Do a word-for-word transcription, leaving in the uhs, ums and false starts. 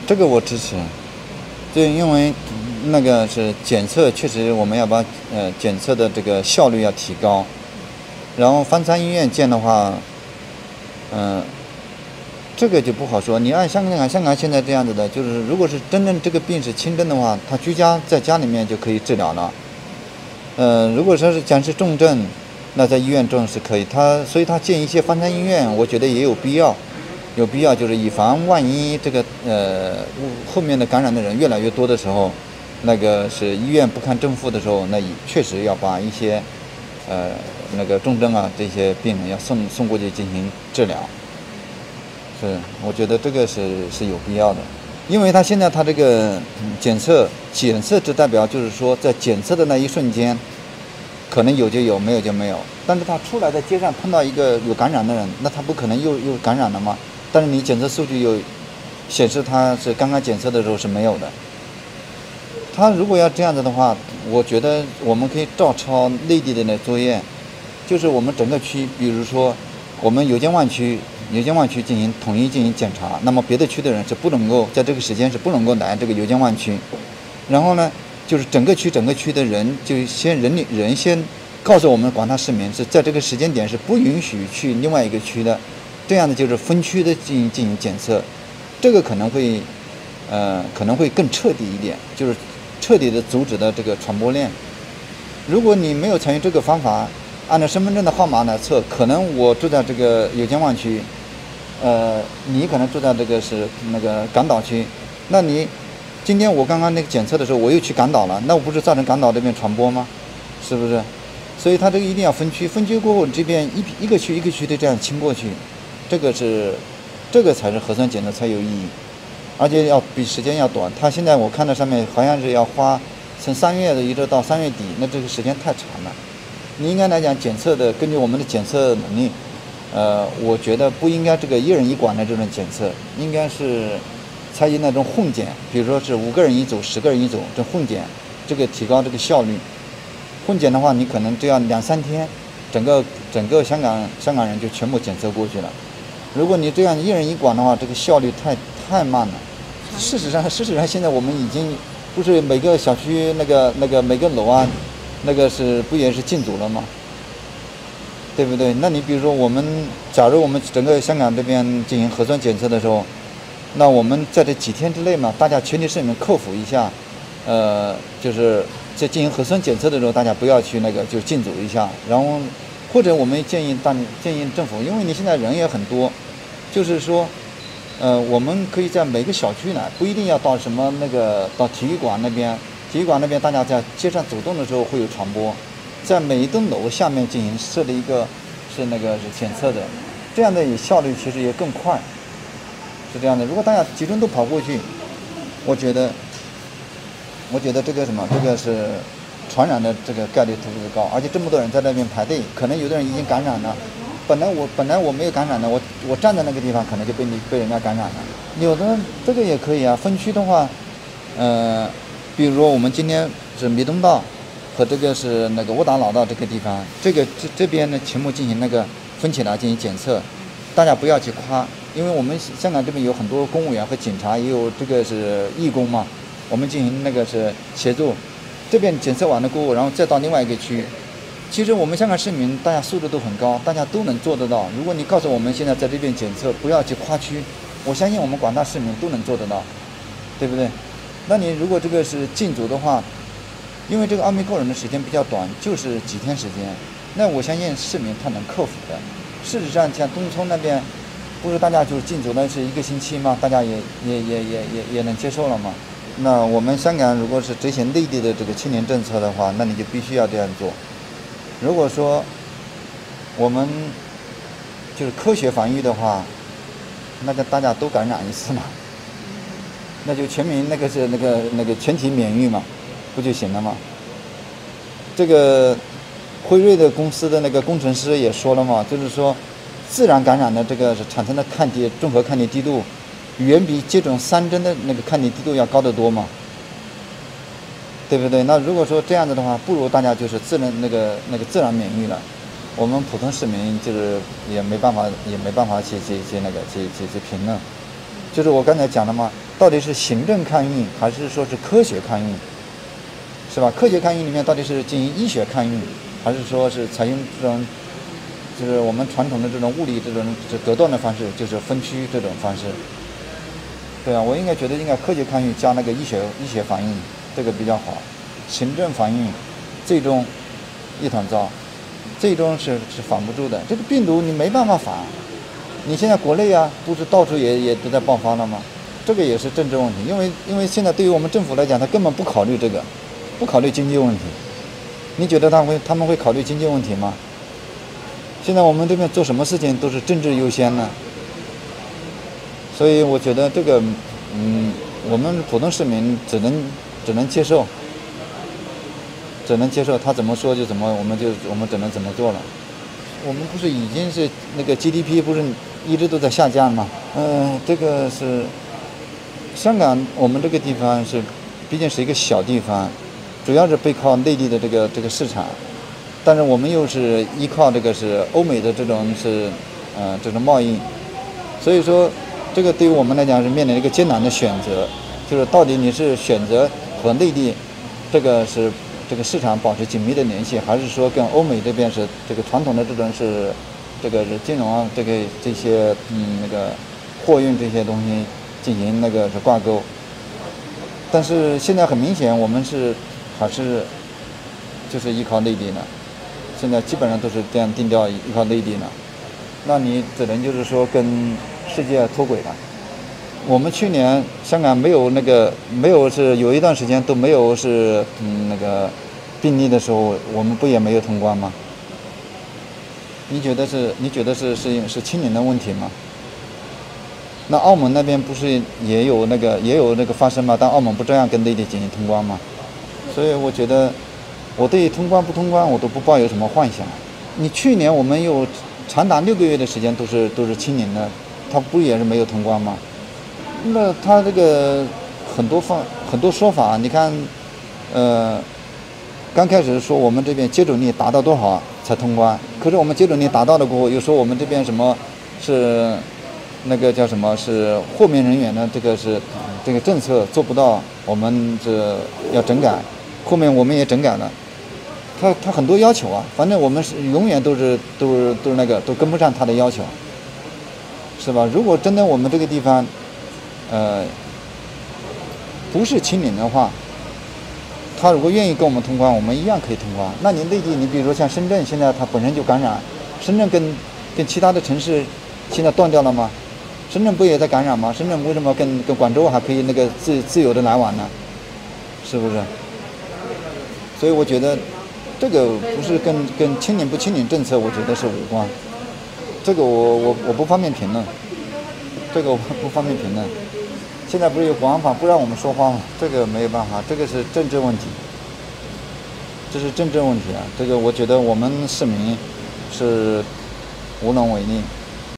这个我支持，就因为那个是检测，确实我们要把呃检测的这个效率要提高。然后方舱医院建的话，嗯、呃，这个就不好说。你按香港香港现在这样子的，就是如果是真正这个病是轻症的话，他居家在家里面就可以治疗了。呃，如果说是讲是重症，那在医院中是可以。他所以他建一些方舱医院，我觉得也有必要。有必要，就是以防万一这个呃后面的感染的人越来越多的时候，那个是医院不堪正负的时候，那确实要把一些呃那个重症啊这些病人要送送过去进行治疗。是，我觉得这个是是有必要的，因为他现在他这个检测检测只代表就是说在检测的那一瞬间，可能有就有，没有就没有。但是他出来在街上碰到一个有感染的人，那他不可能又又感染了吗？但是你检测数据有显示他是刚刚检测的时候是没有的。他如果要这样子的话，我觉得我们可以照抄内地的那作业，就是我们整个区，比如说我们油尖旺区，油尖旺区进行统一进行检查，那么别的区的人是不能够在这个时间是不能够来这个油尖旺区。然后呢，就是整个区整个区的人就先人力人先告诉我们广大市民，是在这个时间点是不允许去另外一个区的。这样的就是分区的进行进行检测，这个可能会，呃，可能会更彻底一点，就是彻底的阻止的这个传播链。如果你没有采用这个方法，按照身份证的号码来测，可能我住在这个油尖旺区，呃，你可能住在这个是那个港岛区，那你今天我刚刚那个检测的时候，我又去港岛了，那我不是造成港岛这边传播吗？是不是？所以它这个一定要分区，分区过后，这边一一个区一个区的这样清过去。这个是，这个才是核酸检测才有意义，而且要比时间要短。它现在我看到上面好像是要花从三月的一直到三月底，那这个时间太长了。你应该来讲检测的，根据我们的检测能力，呃，我觉得不应该这个一人一管的这种检测，应该是采取那种混检，比如说是五个人一组、十个人一组，这混检，这个提高这个效率。混检的话，你可能这样两三天，整个整个香港香港人就全部检测过去了。如果你这样一人一管的话，这个效率太太慢了。事实上，事实上现在我们已经不是每个小区那个那个每个楼啊，那个是不也是禁足了吗？对不对？那你比如说我们，假如我们整个香港这边进行核酸检测的时候，那我们在这几天之内嘛，大家全体市民克服一下，呃，就是在进行核酸检测的时候，大家不要去那个就禁足一下，然后或者我们建议大建议政府，因为你现在人也很多。就是说，呃，我们可以在每个小区呢，不一定要到什么那个到体育馆那边，体育馆那边大家在街上走动的时候会有传播，在每一栋楼下面进行设立一个是那个是检测的，这样的效率其实也更快，是这样的。如果大家集中都跑过去，我觉得，我觉得这个什么，这个是传染的这个概率特别高，而且这么多人在那边排队，可能有的人已经感染了。本来我本来我没有感染的，我我站在那个地方可能就被你被人家感染了。有的这个也可以啊，分区的话，呃，比如说我们今天是弥敦道和这个是那个窝打老道这个地方，这个这这边呢全部进行那个分起来进行检测，大家不要去夸，因为我们香港这边有很多公务员和警察，也有这个是义工嘛，我们进行那个是协助，这边检测完了过后，然后再到另外一个区。其实我们香港市民大家素质都很高，大家都能做得到。如果你告诉我们现在在这边检测，不要去跨区，我相信我们广大市民都能做得到，对不对？那你如果这个是禁足的话，因为这个奥密克戎的时间比较短，就是几天时间，那我相信市民他能克服的。事实上，像东涌那边，不是大家就是禁足了是一个星期吗？大家也也也也也也能接受了吗？那我们香港如果是执行内地的这个清零政策的话，那你就必须要这样做。如果说我们就是科学防御的话，那个大家都感染一次嘛，那就全民那个是那个那个全体免疫嘛，不就行了吗？这个辉瑞的公司的那个工程师也说了嘛，就是说自然感染的这个是产生的抗体综合抗体滴度，远比接种三针的那个抗体滴度要高得多嘛。对不对？那如果说这样子的话，不如大家就是自然那个那个自然免疫了，我们普通市民就是也没办法也没办法去去去那个去去去评论，就是我刚才讲的嘛， 到底是行政看运还是说是科学看运，是吧？科学看运里面到底是进行医学看运，还是说是采用这种就是我们传统的这种物理这种这隔断的方式，就是分区这种方式？对啊，我应该觉得应该科学看运加那个医学医学反应，这个比较好。行政反应最终一团糟，最终是是防不住的。这个病毒你没办法防，你现在国内啊，不是到处也也都在爆发了吗？这个也是政治问题，因为因为现在对于我们政府来讲，他根本不考虑这个，不考虑经济问题。你觉得他会他们会考虑经济问题吗？现在我们这边做什么事情都是政治优先呢，所以我觉得这个，嗯，我们普通市民只能只能接受，只能接受他怎么说就怎么，我们就我们只能怎么做了。我们不是已经是那个 G D P 不是一直都在下降吗？嗯、呃，这个是香港，我们这个地方是毕竟是一个小地方，主要是背靠内地的这个这个市场。但是我们又是依靠这个是欧美的这种是，呃，这种贸易，所以说，这个对于我们来讲是面临一个艰难的选择，就是到底你是选择和内地，这个是这个市场保持紧密的联系，还是说跟欧美这边是这个传统的这种是，这个是金融啊，这个这些嗯那个货运这些东西进行那个是挂钩。但是现在很明显，我们是还是就是依靠内地呢。现在基本上都是这样定调，依靠内地呢，那你只能就是说跟世界脱轨了。我们去年香港没有那个没有是有一段时间都没有是嗯那个病例的时候，我们不也没有通关吗？你觉得是你觉得是是是清零的问题吗？那澳门那边不是也有那个也有那个发生吗？但澳门不这样跟内地进行通关吗？所以我觉得。我对通关不通关我都不抱有什么幻想。你去年我们有长达六个月的时间都是都是清零的，它不也是没有通关吗？那它这个很多方很多说法，你看，呃，刚开始说我们这边接种率达到多少才通关，可是我们接种率达到了过后，又说我们这边什么是那个叫什么是豁免人员的这个是这个政策做不到，我们这要整改，后面我们也整改了。他他很多要求啊，反正我们是永远都是都是都是那个都跟不上他的要求，是吧？如果真的我们这个地方，呃，不是清零的话，他如果愿意跟我们通关，我们一样可以通关。那你内地，你比如说像深圳，现在它本身就感染，深圳跟跟其他的城市现在断掉了吗？深圳不也在感染吗？深圳为什么跟跟广州还可以那个自自由的来往呢？是不是？所以我觉得。这个不是跟跟清零不清零政策，我觉得是无关。这个我我我不方便评论，这个我不方便评论。现在不是有国安法不让我们说话吗？这个没有办法，这个是政治问题，这是政治问题啊。这个我觉得我们市民是无能为力。